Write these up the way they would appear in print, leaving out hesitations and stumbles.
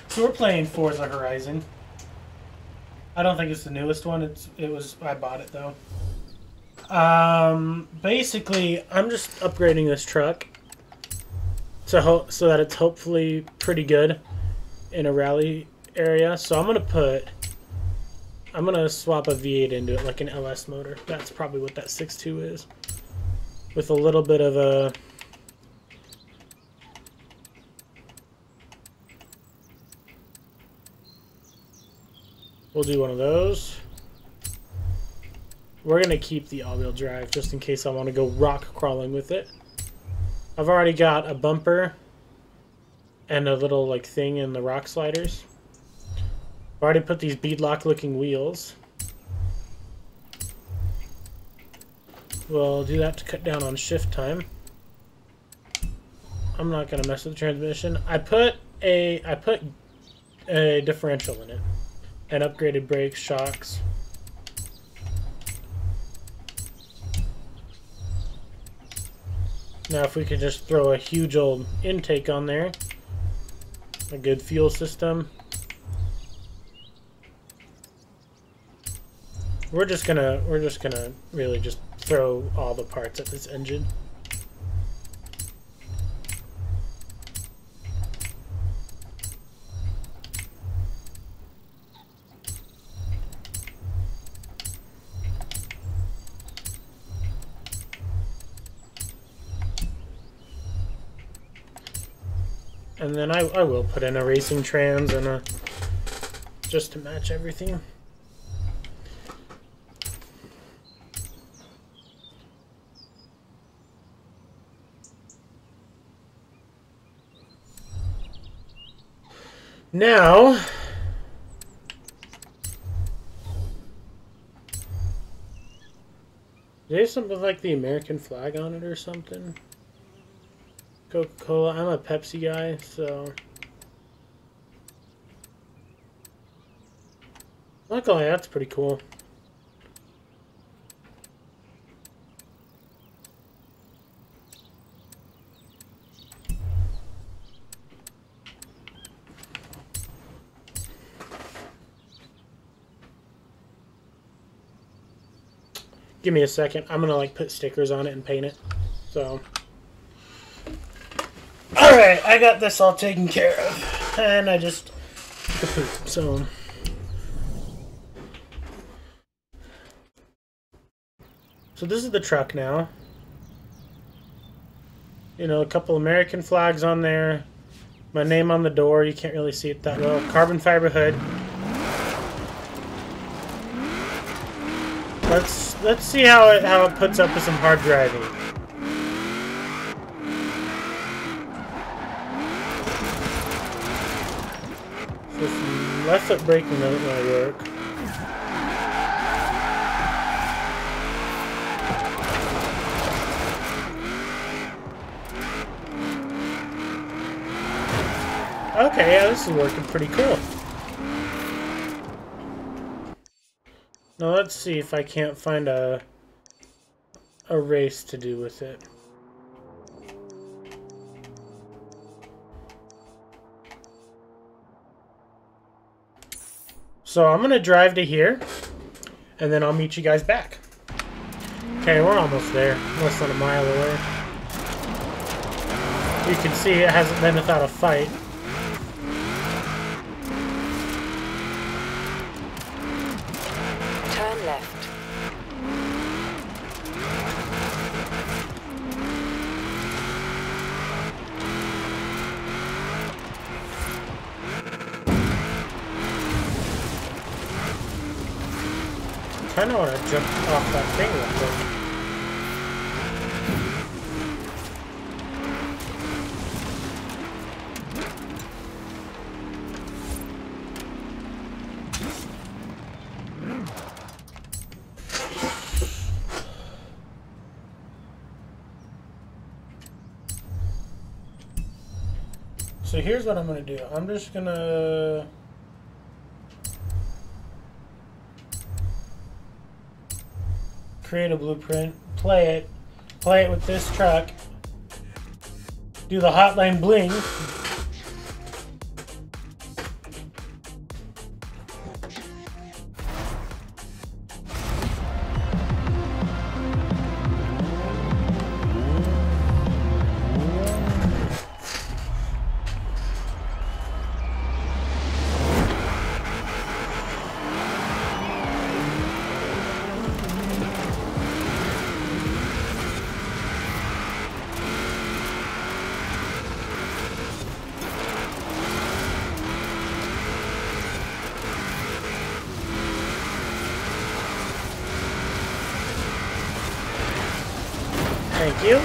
So we're playing Forza Horizon. I don't think it's the newest one. I bought it though. Basically, I'm just upgrading this truck so that it's hopefully pretty good in a rally area. So I'm gonna swap a V8 into it, like an LS motor. That's probably what that 6.2 is, with a little bit of a. We'll do one of those. We're going to keep the all-wheel drive just in case I want to go rock crawling with it. I've already got a bumper and a little like thing in the rock sliders. I've already put these beadlock looking wheels. We'll do that to cut down on shift time. I'm not going to mess with the transmission. I put a differential in it. And upgraded brakes, shocks. Now if we could just throw a huge old intake on there. A good fuel system. We're just gonna really just throw all the parts at this engine. And then I will put in a racing trans and just to match everything. Now, there's something like the American flag on it or something. Coca-Cola. I'm a Pepsi guy, so luckily that's pretty cool. Give me a second. I'm gonna like put stickers on it and paint it. So. Alright, I got this all taken care of. And I just kaput, so. So this is the truck now. You know, a couple American flags on there. My name on the door, you can't really see it that well. Carbon fiber hood. Let's see how it puts up with some hard driving. Left foot braking doesn't really work. Okay, yeah, this is working pretty cool. Now let's see if I can't find a race to do with it. So I'm going to drive to here, and then I'll meet you guys back. Okay, we're almost there. Less than a mile away. You can see it hasn't been without a fight. Turn left. I kind of want to jump off that thing real quick. So here's what I'm going to do. I'm just going to create a blueprint, play it with this truck, do the hotline bling, Thank you.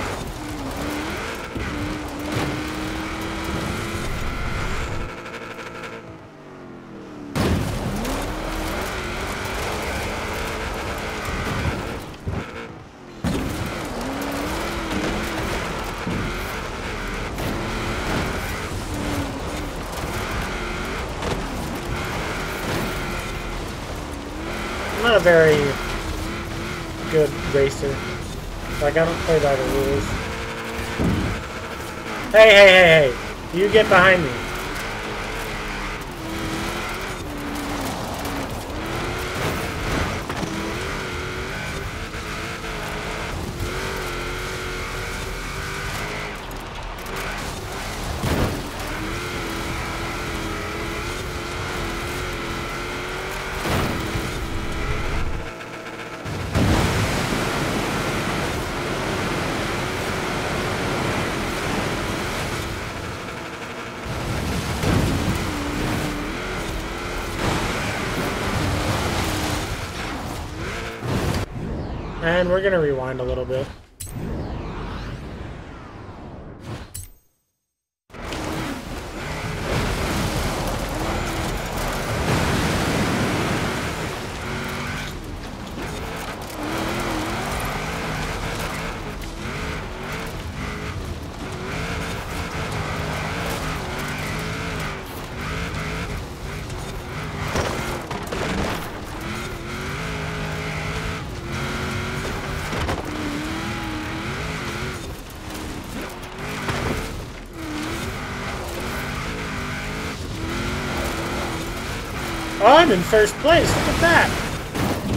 I'm not a very good racer. Like, I don't play by the rules. Hey, hey, hey, hey! You get behind me. And we're gonna rewind a little bit. Oh, I'm in first place. Look at that.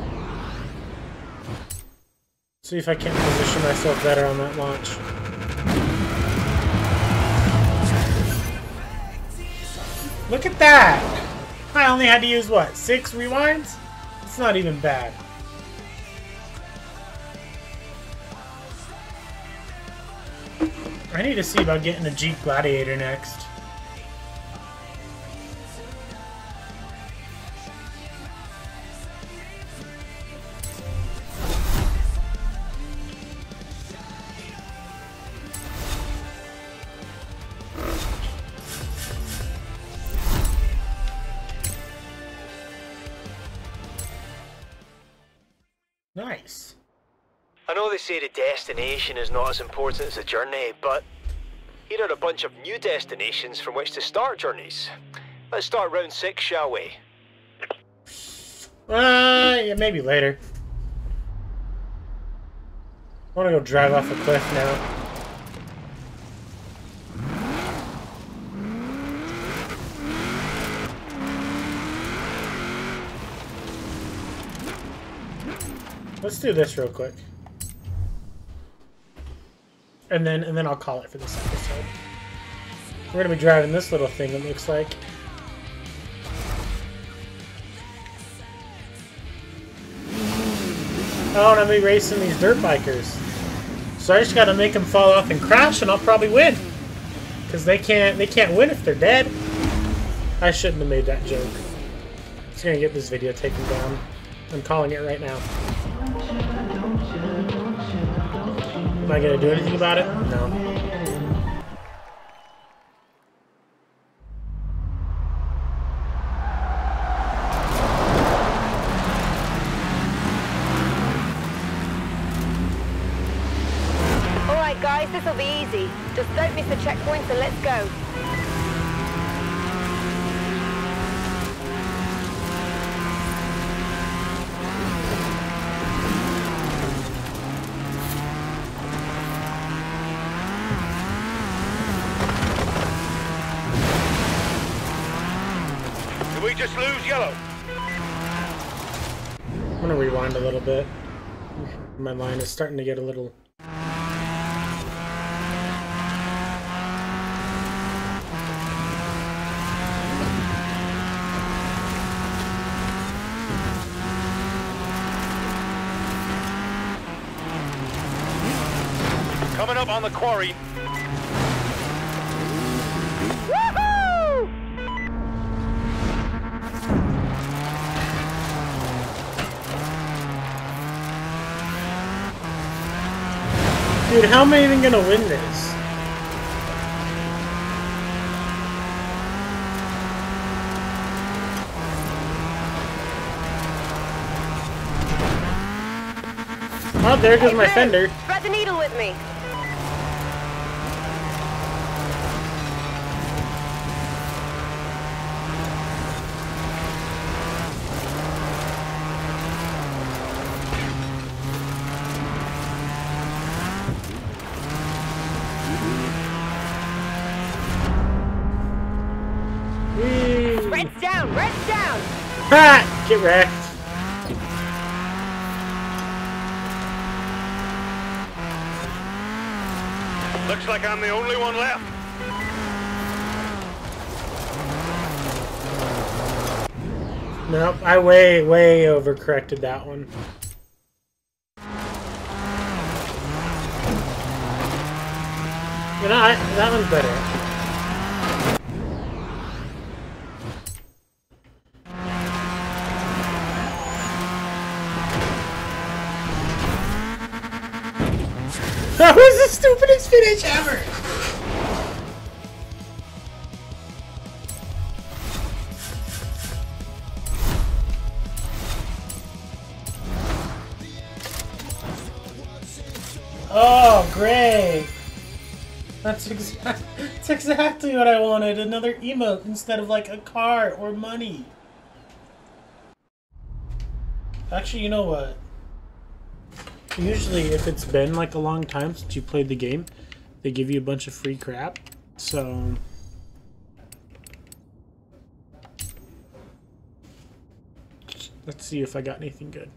See if I can't position myself better on that launch. Look at that. I only had to use, what, 6 rewinds? It's not even bad. I need to see about getting a Jeep Gladiator next. Nice. I know they say the destination is not as important as the journey, but here are a bunch of new destinations from which to start journeys. Let's start round 6, shall we? Yeah, maybe later. I want to go drive off a cliff now. Let's do this real quick. And then I'll call it for this episode. We're gonna be driving this little thing, it looks like. Oh, and I'm gonna be racing these dirt bikers. So I just gotta make them fall off and crash and I'll probably win. Cause they can't win if they're dead. I shouldn't have made that joke. I'm just gonna get this video taken down. I'm calling it right now. Am I gonna do anything about it? No. Alright guys, this'll be easy. Just don't miss the checkpoints and let's go. We just lose yellow. I'm gonna rewind a little bit. My line is starting to get a little... Coming up on the quarry. Dude, how am I even gonna win this? Oh, there goes my fender. Thread the needle with me. Red's down! Red's down! Ha! Get wrecked. Looks like I'm the only one left. Nope, I way overcorrected that one. You know, that one's better. That was the stupidest finish ever! Oh, great! That's exactly what I wanted. Another emote instead of like a car or money. Actually, you know what? Usually, if it's been like a long time since you played the game, they give you a bunch of free crap. So, let's see if I got anything good.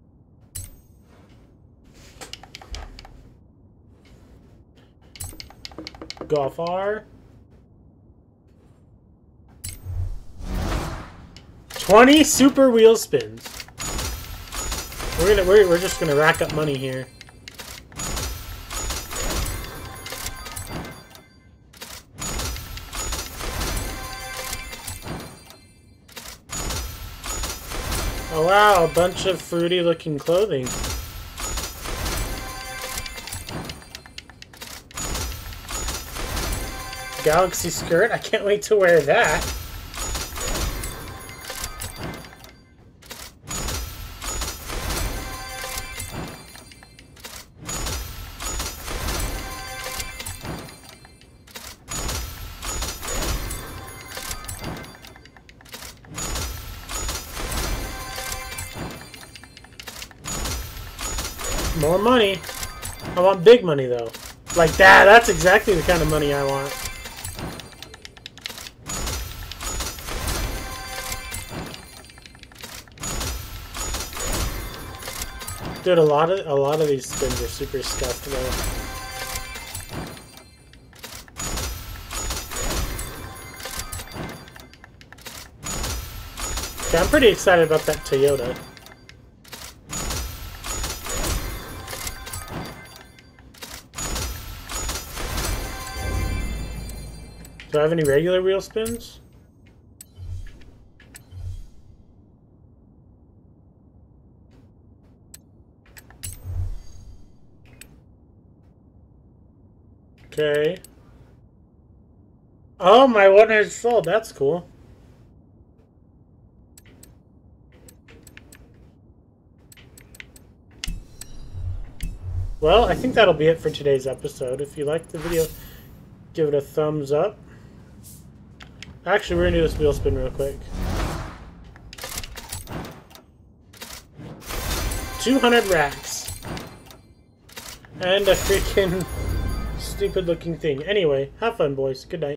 Golf R. 20 super wheel spins. We're just gonna rack up money here. Oh wow, a bunch of fruity looking clothing. Galaxy skirt, I can't wait to wear that. More money. I want big money though. Like that, that's exactly the kind of money I want. Dude, a lot of these spins are super scuffed though. Okay, I'm pretty excited about that Toyota. Do I have any regular wheel spins? Okay. Oh, my one has sold. That's cool. Well, I think that'll be it for today's episode. If you liked the video, give it a thumbs up. Actually, we're gonna do this wheel spin real quick. 200 racks. And a freaking stupid looking thing. Anyway, have fun, boys. Good night.